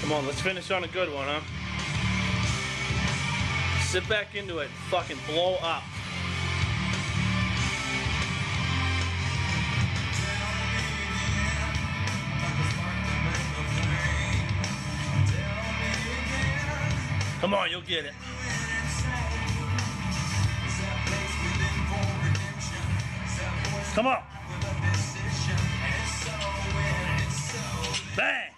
Come on, let's finish on a good one, huh? Sit back into it, fucking blow up. Come on, you'll get it. Come on. Bang.